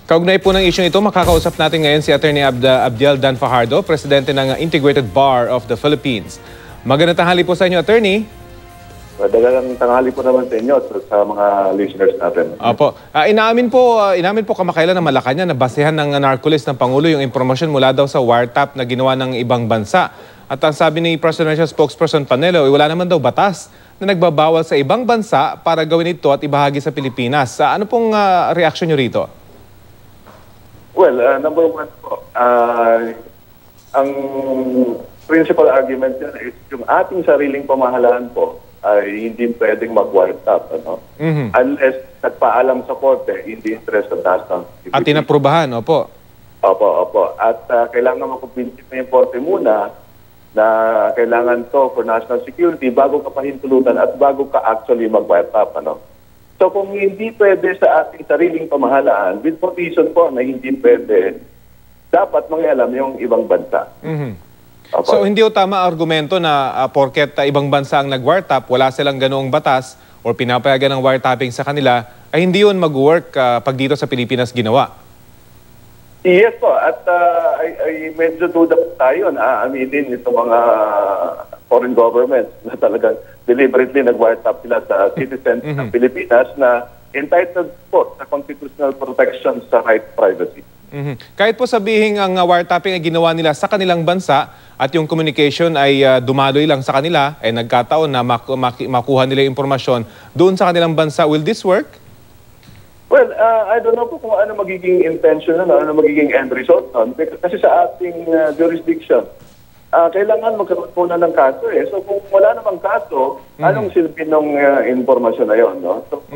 Kaugnay po ng isyong ito, makakausap natin ngayon si Atty. Abdiel Fajardo, Presidente ng Integrated Bar of the Philippines. Magandang tanghali po sa inyo, Attorney. Magandang tanghali po naman sa inyo at sa mga listeners natin. Opo. Inaamin po kamakailan ng Malacanang na basehan ng narcolist ng Pangulo yung impormasyon mula daw sa wiretap na ginawa ng ibang bansa. At ang sabi ni Presidential Spokesperson Panelo, wala naman daw batas na nagbabawal sa ibang bansa para gawin ito at ibahagi sa Pilipinas. Ano pong reaksyon nyo rito? Well, number one po, ang principal argument yan is yung ating sariling pamahalaan po ay hindi pwedeng mag-wiretap, ano? Unless nagpaalam sa korte in the interest of national security. At inaprubahan, opo. Opo. At kailangan makumpinsit na yung korte muna na kailangan to for national security bago ka pahintulutan at bago ka actually mag-wiretap, ano? So kung hindi pwede sa ating sariling pamahalaan, with petition po na hindi pwede, dapat mangialam yung ibang bansa. So hindi o tama argumento na porket ibang bansa ang nag-wiretap, wala silang ganoong batas or pinapayagan ng wiretapping sa kanila, ay hindi yun mag-work pag dito sa Pilipinas ginawa? Yes po, at ay medyo duda tayo na aaminin itong mga foreign governments na talagang deliberately nag-wiretap sila sa citizens ng Pilipinas na entitled po sa constitutional protection sa right to privacy. Kahit po sabihin ang wiretapping ay ginawa nila sa kanilang bansa at yung communication ay dumaloy lang sa kanila, ay nagkataon na makuha nila yung impormasyon doon sa kanilang bansa, will this work? Well, I don't know po kung ano magiging intention na, ano magiging end result nun. Kasi sa ating jurisdiction, kailangan magkaroon po na ng kaso eh. So kung wala namang kaso, anong silbi ng informasyon na yun, no? So,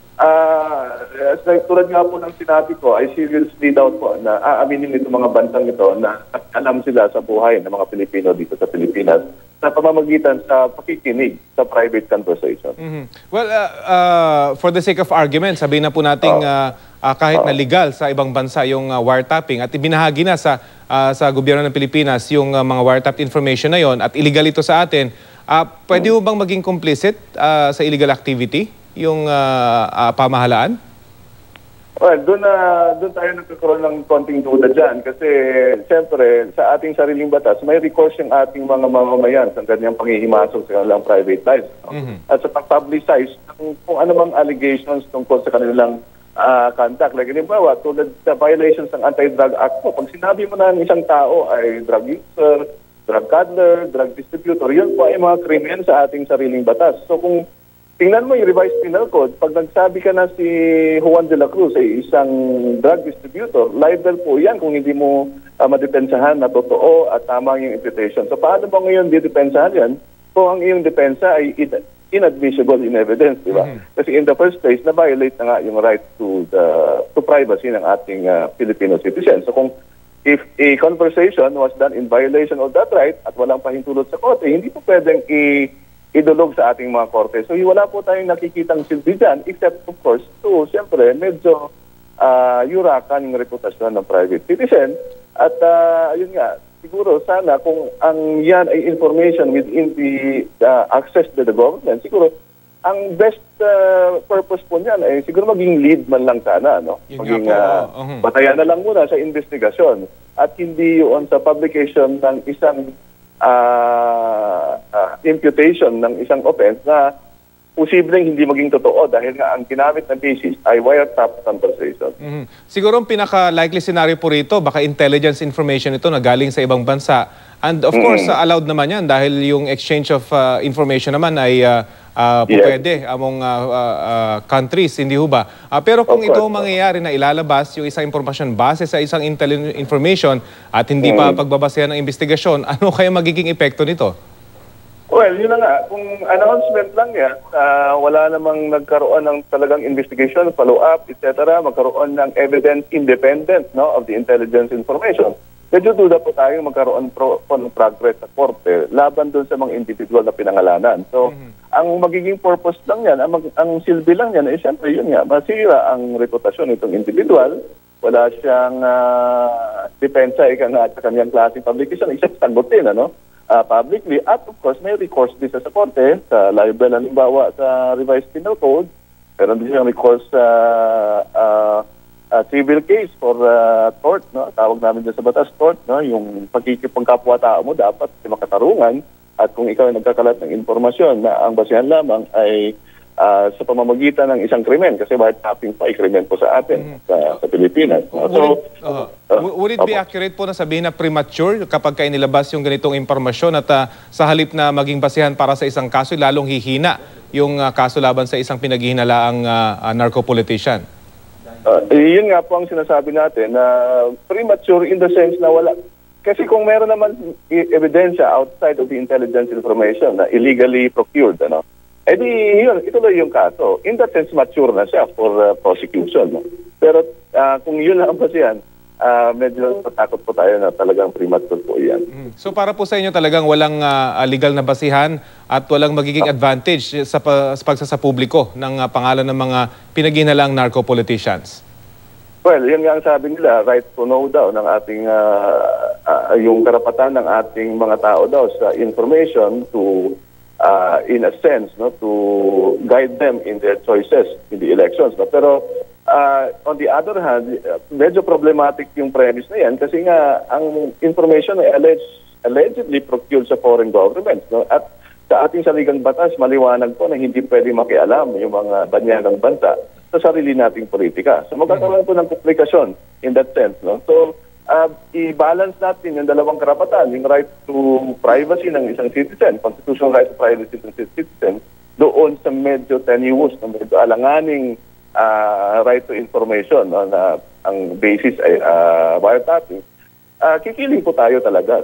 tulad nga po ng sinabi ko, I seriously doubt po na aaminin itong mga bansang ito na alam sila sa buhay ng mga Pilipino dito sa Pilipinas sa pamamagitan sa pakikinig sa private conversation. Well, for the sake of argument, sabihin na po natin kahit na legal sa ibang bansa yung wiretapping at ibinahagi na sa gobyerno ng Pilipinas yung mga wiretap information na yon at illegal ito sa atin, pwede mo bang maging complicit sa illegal activity yung pamahalaan? Well, doon tayo nagkakaroon ng konting duda dyan kasi siyempre sa ating sariling batas may recourse yung ating mga mamamayan sa kanyang panghihimasok sa kanilang private lives. At sa pag-publicize kung anumang allegations tungkol sa kanilang contact. Like, halimbawa, tulad sa violations ng Anti-Drug Act po, pag sinabi mo na ng isang tao ay drug user, drug peddler, drug distributor, yun po ay mga krimen sa ating sariling batas. So kung tingnan mo yung revised penal code, pag nagsabi ka na si Juan de la Cruz ay isang drug distributor, liable po yan kung hindi mo madepensahan na totoo at tama yung imputation. So paano ba ngayon didepensahan yan kung ang iyong depensa ay inadmissible in evidence, di ba? Kasi in the first place, na-violate na nga yung right to privacy ng ating Filipino citizens. So kung if a conversation was done in violation of that right at walang pahintulot sa korte, hindi po pwedeng idulog sa ating mga korte. So wala po tayong nakikitang silbi dyan, except of course, to siyempre medyo yurakan yung reputasyon ng private citizen. At ayun nga, siguro sana kung ang yan ay information within the access to the government, siguro ang best purpose po niyan ay siguro maging lead man lang sana, no? Maging batayan na lang muna sa investigasyon at hindi yun sa publication ng isang imputation ng isang offense na posibleng hindi maging totoo dahil nga ang ginamit na basis ay wiretap conversation. Siguro ang pinaka-likely scenario po rito, baka intelligence information ito na galing sa ibang bansa. And of course, allowed naman yan dahil yung exchange of information naman ay pwede among countries, hindi ho ba? Pero kung ito mangyayari na ilalabas yung isang impormasyon base sa isang intelligence information at hindi pa pagbabasehan ng investigasyon, ano kaya magiging epekto nito? Well, yun na nga. Kung announcement lang yan, wala namang nagkaroon ng talagang investigation, follow-up, etc., magkaroon ng evidence independent, no, of the intelligence information. Medyo duda po tayo magkaroon ng progress sa korte laban doon sa mga individual na pinangalanan. So, ang magiging purpose lang yan, ang silbi lang yan, siyempre yun nga, masira ang reputasyon nitong individual. Wala siyang depensa sa kanyang klaseng publication, isang sagutin, ano? Publicly, at of course may recourse din sa korte sa libel, halimbawa sa revised penal code, pero din siyang recourse sa civil case for tort, no? Tawag namin dyan sa batas tort, no? Yung pagkikipagkapwa-tao mo dapat makatarungan, at kung ikaw ay nagkakalat ng informasyon na ang basihan lamang ay sa pamamagitan ng isang krimen, kasi wiretapping pa ay krimen po sa atin, sa Pilipinas. No? Would it be accurate po na sabihin na premature kapag kayo nilabas yung ganitong informasyon at sa halip na maging basihan para sa isang kaso, lalong hihina yung kaso laban sa isang pinaghihinalaang narco-politician? Yun nga po ang sinasabi natin na premature in the sense na wala. Kasi kung meron naman ebidensya outside of the intelligence information na illegally procured, ano, edi yun, ituloy yung kaso. In that sense, mature na siya for prosecution. No? Pero kung yun lang pa siya, medyo natakot po tayo na talagang premature po yan. So para po sa inyo talagang walang legal na basihan at walang magiging advantage sa pagsasapubliko ng pangalan ng mga pinaghinalaang narco-politicians? Well, yun nga ang sabi nila, right to know daw ng ating, yung karapatan ng ating mga tao daw sa information to, in a sense, no, to guide them in their choices in the elections. No? Pero on the other hand, medyo problematic yung premise na yan kasi nga ang information ay allegedly procured sa foreign governments. No? At sa ating saligang batas, maliwanag po na hindi pwede makialam yung mga banyagang bansa sa sarili nating politika. So magkakaroon po ng komplikasyon in that sense. No? So i-balance natin yung dalawang karapatan, yung right to privacy ng isang citizen, constitutional right to privacy ng citizen, doon sa medyo tenuous, na medyo alanganing right to information, no, na ang basis ay wiretapping. Kikiling po tayo talaga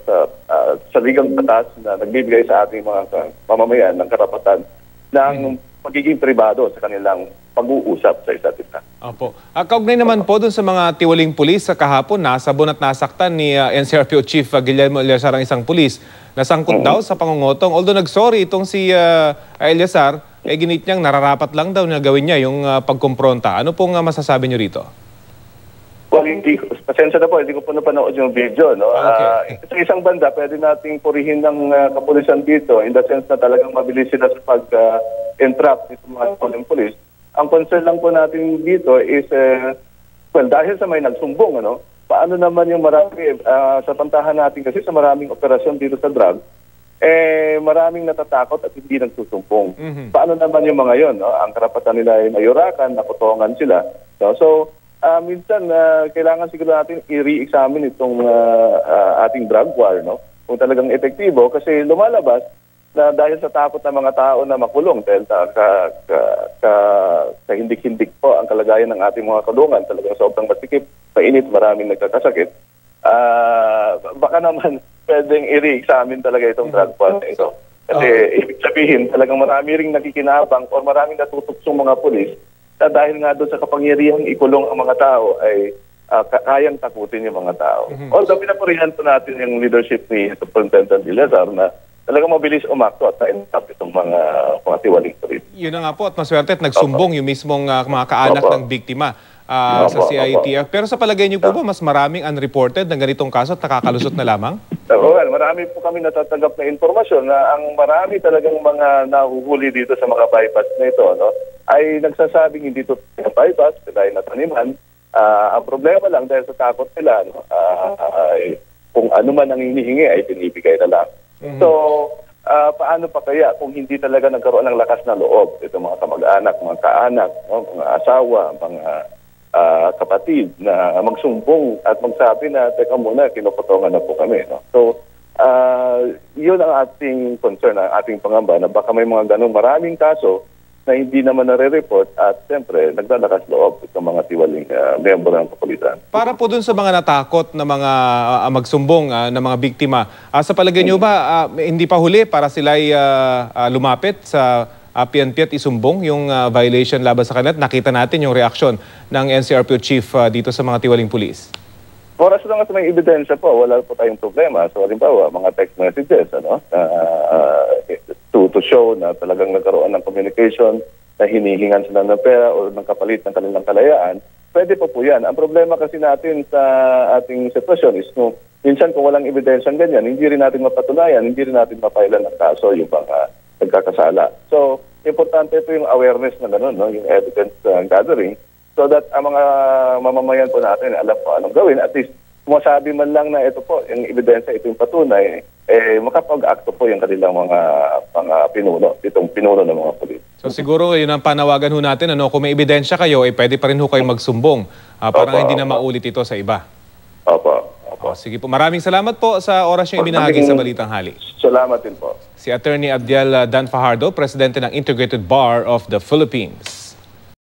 sa ligang batas na nagbibigay sa ating mga mamamayan ng karapatan ng pagiging pribado sa kanilang pag-uusap sa isa't isa. Opo. Kaugnay naman po dun sa mga tiwaling pulis sa kahapon, nasabon at nasaktan ni NCRPO Chief Guillermo Eleazar ang isang pulis. Nasangkot daw sa pangungutong. Although nagsorry itong si Eleazar, ginit niyang nararapat lang daw na gawin niya yung pagkumpronta. Ano pong masasabi niyo rito? Well, pasensya na po, hindi ko po napanood yung video. No? Okay. Sa isang banda, pwede nating purihin ng kapulisan dito in the sense na talagang mabilis sila sa pag-entrap nito mga pulis. Ang concern lang po natin dito is, well, dahil sa may nagsumbong, ano, paano naman yung marami, sa pantahan natin kasi sa maraming operasyon dito sa drug, maraming natatakot at hindi nagsusumpong. Paano naman yung mga yon? No? Ang karapatan nila ay mayurakan, nakutongan sila. No? So, minsan, kailangan siguro natin i-re-examine itong ating drug war, no? Kung talagang epektibo, kasi lumalabas na dahil sa takot ng mga tao na makulong, dahil hindik-hindik po ang kalagayan ng ating mga kulungan, talagang sobrang masikip, painit, maraming nagkakasakit, baka naman pwedeng i-re-examine talaga itong drug war na ito. Kasi ibig sabihin, talagang marami ring nakikinabang o maraming natutuksong mga pulis na dahil nga doon sa kapangyarihang ikulong ang mga tao ay kayang takutin yung mga tao. Although pinapurihan po natin yung leadership ni Superintendent Eleazar na talagang mabilis umakto at na-intap itong mga tiwaling pulis. Yun na nga po at maswerte at nagsumbong yung mismong mga kaanak ng biktima sa CITF. Pero sa palagay niyo po ba mas maraming unreported ng ganitong kaso at nakakalusot na lamang? Well, marami po kami natatanggap na informasyon na ang marami talagang mga nahuhuli dito sa mga bypass na ito, no, ay nagsasabing hindi ito bypass, sila ay nataniman. Ang problema lang dahil sa takot nila, no, kung ano man ang hinihingi ay pinibigay na lang. So, paano pa kaya kung hindi talaga nagkaroon ng lakas na loob ito mga kamag-anak, mga kaanak, no, mga asawa, mga kapatid na magsumbong at magsabi na, teka muna, kinukutongan na po kami. No? So, yun ang ating concern, ang ating pangamba na baka may mga ganong maraming kaso na hindi naman nare-report at siyempre naglalakas loob itong mga tiwaling member ng kapulisan. Para po dun sa mga natakot na mga magsumbong na mga biktima, sa palagay niyo ba hindi pa huli para sila ay lumapit sa PNP at isumbong yung violation laban sa kanila? Nakita natin yung reaksyon ng NCRPO Chief dito sa mga tiwaling pulis. Oras lang at may ebidensya po, wala po tayong problema. So, halimbawa, mga text messages, ano, to show na talagang nagkaroon ng communication na hinihingan sila ng pera o ng kapalit ng kanilang kalayaan, pwede po po yan. Ang problema kasi natin sa ating sitwasyon is no, minsan kung walang ebidensyang ganyan, hindi rin natin mapatunayan, hindi rin natin mapailan ng kaso yung mga nagkakasala. So, importante po yung awareness na gano'n, no? Yung evidence gathering. so that ang mga mamamayan po natin alam po anong gawin. At least, masabi man lang na ito po, yung ebidensya, ito yung patunay, makapag-akto po yung kanilang mga pinuno, itong pinuno ng mga pulis. So siguro yun ang panawagan ho natin, kung may ebidensya kayo, pwede pa rin ho kayong magsumbong para hindi na maulit ito sa iba. Opo. Sige po, maraming salamat po sa oras yung ibinahagi sa Balitang Hali. Salamat din po. Si Attorney Abdiel Fajardo, Presidente ng Integrated Bar of the Philippines.